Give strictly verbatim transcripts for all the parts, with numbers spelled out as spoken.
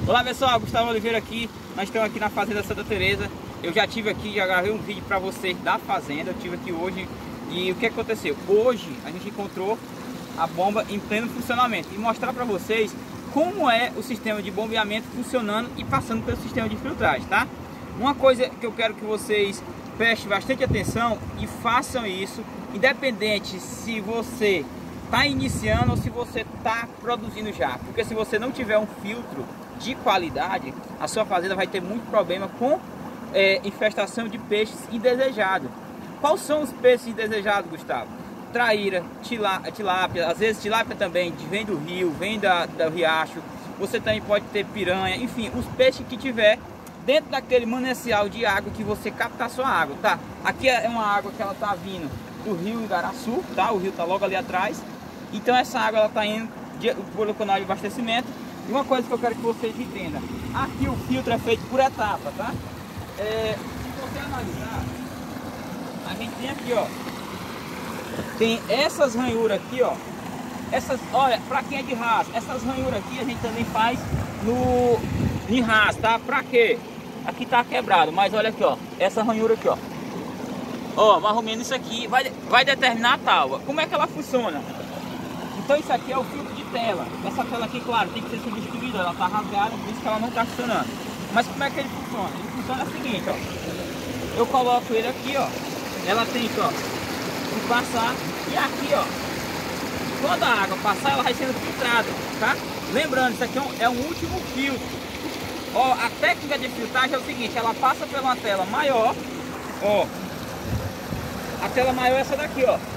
Olá pessoal, Gustavo Oliveira aqui. Nós estamos aqui na Fazenda Santa Teresa. Eu já tive aqui, já gravei um vídeo para vocês da fazenda. Eu tive aqui hoje e o que aconteceu? Hoje a gente encontrou a bomba em pleno funcionamento e mostrar para vocês como é o sistema de bombeamento funcionando e passando pelo sistema de filtragem, tá? Uma coisa que eu quero que vocês prestem bastante atenção e façam isso, independente se você está iniciando ou se você está produzindo já, porque se você não tiver um filtro de qualidade, a sua fazenda vai ter muito problema com é, infestação de peixes indesejados. Quais são os peixes indesejados, Gustavo? Traíra, tilá, tilápia, às vezes tilápia também vem do rio, vem da, do riacho. Você também pode ter piranha, enfim, os peixes que tiver dentro daquele manancial de água que você capta a sua água, tá? Aqui é uma água que ela tá vindo do rio Igaraçu, tá? O rio tá logo ali atrás. Então essa água ela tá indo de, pelo canal de abastecimento. E uma coisa que eu quero que vocês entendam, aqui o filtro é feito por etapa, tá? É, se você analisar, a gente tem aqui, ó, tem essas ranhuras aqui, ó, essas, olha, pra quem é de raça, essas ranhuras aqui a gente também faz no em raça, tá? Pra quê? Aqui tá quebrado, mas olha aqui, ó, essa ranhura aqui, ó, ó, mais ou menos isso aqui vai, vai determinar a tábua. Como é que ela funciona? Então isso aqui é o filtro de tela. Essa tela aqui, claro, tem que ser substituída, ela tá rasgada, por isso que ela não tá funcionando. Mas como é que ele funciona? Ele funciona o seguinte, ó, eu coloco ele aqui, ó, ela tem que, ó, que passar, e aqui, ó, quando a água passar, ela vai sendo filtrada, tá? Lembrando, isso aqui é um, é um último filtro. Ó, a técnica de filtragem é o seguinte, ela passa por uma tela maior, ó, a tela maior é essa daqui, ó,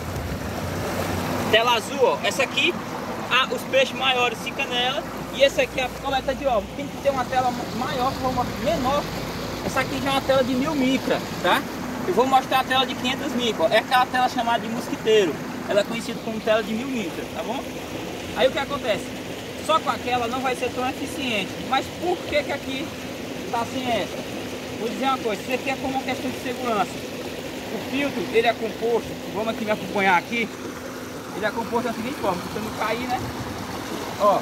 tela azul, ó, essa aqui, a, os peixes maiores ficam nela, e essa aqui é a coleta de ovos. Tem que ter uma tela maior, uma menor. Essa aqui já é uma tela de mil micra, tá? Eu vou mostrar a tela de quinhentos micra, é aquela tela chamada de mosquiteiro, ela é conhecida como tela de mil micra, tá bom? Aí o que acontece? Só com aquela não vai ser tão eficiente, mas por que que aqui tá assim essa? Vou dizer uma coisa, isso aqui é como uma questão de segurança. O filtro, ele é composto, vamos aqui me acompanhar aqui. Ele é composto da seguinte forma, se você não cair, né? Ó.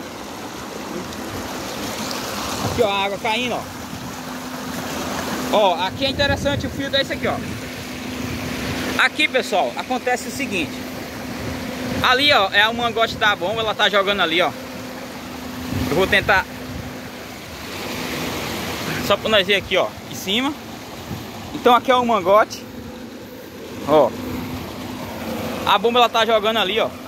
Aqui, ó, a água caindo, ó. Ó, aqui é interessante, o filtro é esse aqui, ó. Aqui, pessoal, acontece o seguinte. Ali, ó, é o mangote da bomba, ela tá jogando ali, ó. Eu vou tentar... Só pra nós ver aqui, ó, em cima. Então aqui é o mangote. Ó. A bomba ela tá jogando ali, ó.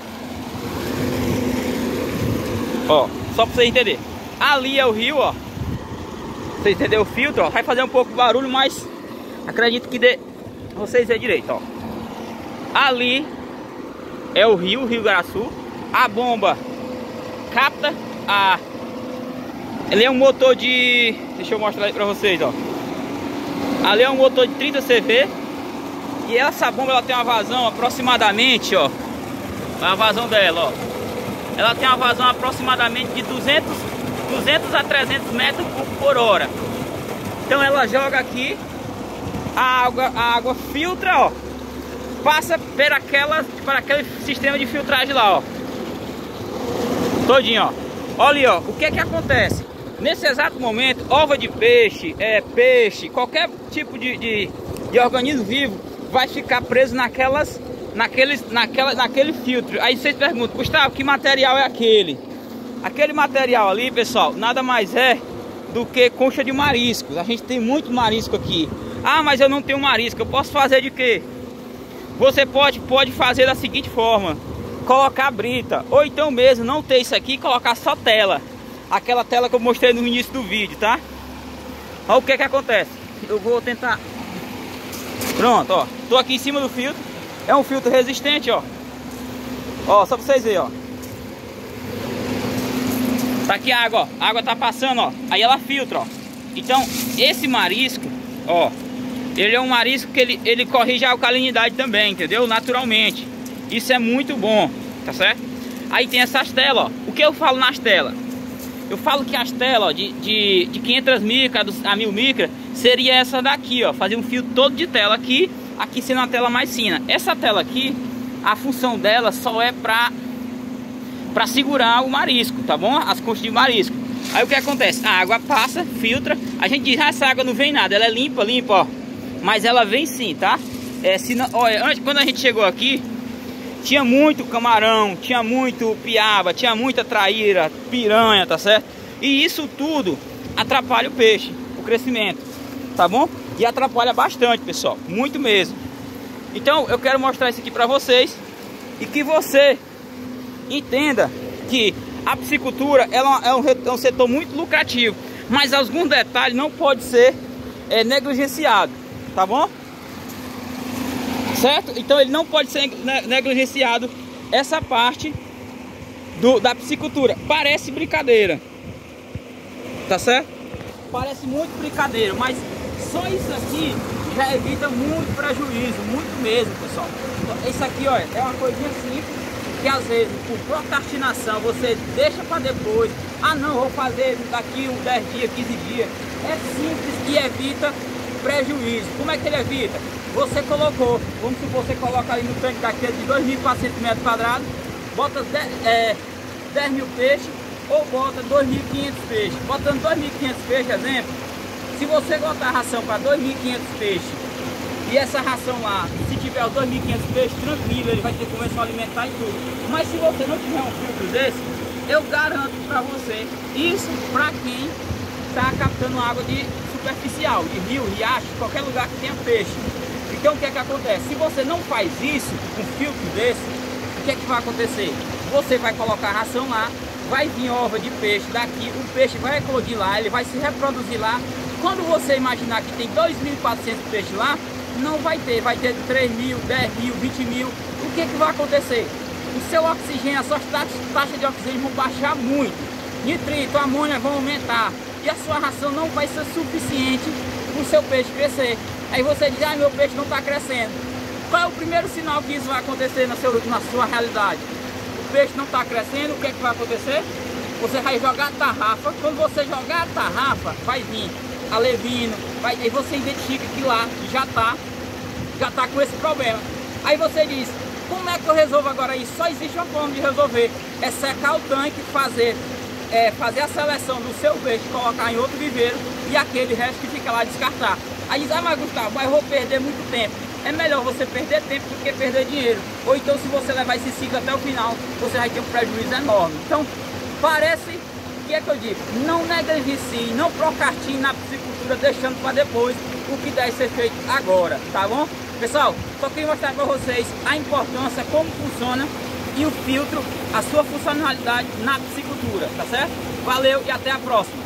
Ó, só pra vocês entenderem. Ali é o rio, ó. Você entendeu o filtro, ó? Vai fazer um pouco de barulho, mas acredito que dê vocês verem direito, ó. Ali é o rio, o rio Igaraçu. A bomba capta a... Ele é um motor de... Deixa eu mostrar aí pra vocês, ó. Ali é um motor de trinta C V. E essa bomba ela tem uma vazão aproximadamente, ó, a vazão dela, ó, ela tem uma vazão aproximadamente de duzentos, duzentos a trezentos metros por, por hora. Então ela joga aqui, a água, a água filtra, ó, passa por, aquela, por aquele sistema de filtragem lá, ó, todinho, ó. Olha ali, ó, o que é que acontece? Nesse exato momento, ova de peixe, é, peixe, qualquer tipo de, de, de organismo vivo vai ficar preso naquelas, naqueles, naquela, naquele filtro. Aí vocês perguntam, Gustavo, que material é aquele? Aquele material ali, pessoal, nada mais é do que concha de marisco. A gente tem muito marisco aqui. Ah, mas eu não tenho marisco, eu posso fazer de quê? Você pode, pode fazer da seguinte forma, colocar brita, ou então mesmo não ter isso aqui, colocar só tela. Aquela tela que eu mostrei no início do vídeo, tá? Olha o que que acontece. Eu vou tentar... Pronto, ó, tô aqui em cima do filtro. É um filtro resistente, ó. Ó, só pra vocês verem, ó. Tá aqui a água, ó. A água tá passando, ó. Aí ela filtra, ó. Então, esse marisco, ó, ele é um marisco que ele, ele corrige a alcalinidade também, entendeu? Naturalmente. Isso é muito bom, tá certo? Aí tem essas telas, ó. O que eu falo nas telas? Eu falo que as telas, ó, de, de, de quinhentos micra a mil micra seria essa daqui, ó. Fazer um fio todo de tela aqui, aqui sendo uma tela mais fina. Essa tela aqui, a função dela só é pra, pra segurar o marisco, tá bom? As conchas de marisco. Aí o que acontece? A água passa, filtra. A gente diz, ah, essa água não vem nada. Ela é limpa, limpa, ó. Mas ela vem sim, tá? É, se não, olha, antes, quando a gente chegou aqui, tinha muito camarão, tinha muito piaba, tinha muita traíra, piranha, tá certo? E isso tudo atrapalha o peixe, o crescimento, tá bom? E atrapalha bastante, pessoal, muito mesmo. Então eu quero mostrar isso aqui pra vocês e que você entenda que a piscicultura ela é, um, é um setor muito lucrativo, mas alguns detalhes não pode ser é, negligenciado, tá bom? Certo? Então ele não pode ser negligenciado essa parte do, da piscicultura. Parece brincadeira, tá certo? Parece muito brincadeira, mas só isso aqui já evita muito prejuízo, muito mesmo, pessoal. Então, isso aqui, olha, é uma coisinha simples que às vezes por procrastinação você deixa para depois. Ah não, vou fazer daqui uns dez dias, quinze dias. É simples e evita prejuízo. Como é que ele evita? Você colocou, vamos supor, você coloca ali no tanque daquele de dois mil e quatrocentos metros quadrados, bota dez, é, dez mil peixes ou bota dois mil e quinhentos peixes. Botando dois mil e quinhentos peixes, exemplo, se você botar a ração para dois mil e quinhentos peixes e essa ração lá, se tiver os dois mil e quinhentos peixes, tranquilo, ele vai ter convenção alimentar e tudo. Mas se você não tiver um filtro desse, eu garanto para você, isso para quem está captando água de superficial, de rio, riacho, qualquer lugar que tenha peixe. Então o que é que acontece? Se você não faz isso, um filtro desse, o que é que vai acontecer? Você vai colocar a ração lá, vai vir ova de peixe daqui, o peixe vai eclodir lá, ele vai se reproduzir lá. Quando você imaginar que tem dois mil e quatrocentos peixes lá, não vai ter, vai ter três mil, dez mil, vinte mil. O que é que vai acontecer? O seu oxigênio, as suas taxas de oxigênio vão baixar muito. Nitrito, amônia vão aumentar. E a sua ração não vai ser suficiente para o seu peixe crescer. Aí você diz, ah, meu peixe não está crescendo. Qual é o primeiro sinal que isso vai acontecer na, seu, na sua realidade? O peixe não está crescendo, o que é que vai acontecer? Você vai jogar a tarrafa. Quando você jogar a tarrafa, vai vir alevino, vai, aí você identifica que lá já está já tá com esse problema. Aí você diz, como é que eu resolvo agora isso? Só existe uma forma de resolver, é secar o tanque, fazer, é, fazer a seleção do seu peixe, colocar em outro viveiro e aquele resto que fica lá descartar. Aí diz, ah, mas Gustavo, mas eu vou perder muito tempo. É melhor você perder tempo do que perder dinheiro. Ou então, se você levar esse ciclo até o final, você vai ter um prejuízo enorme. Então, parece, o que é que eu digo? Não negligencie, não procrastine na piscicultura, deixando para depois o que deve ser feito agora, tá bom? Pessoal, só queria mostrar para vocês a importância, como funciona e o filtro, a sua funcionalidade na piscicultura, tá certo? Valeu e até a próxima!